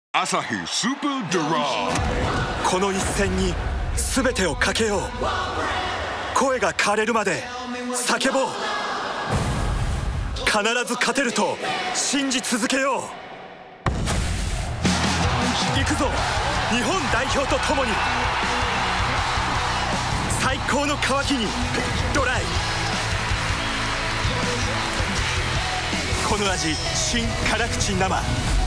アサヒスーパードライ。 この一戦に全てをかけよう。声が枯れるまで叫ぼう。必ず勝てると信じ続けよう。行くぞ、日本代表と共に最高の渇きにドライ。この味、新辛口生。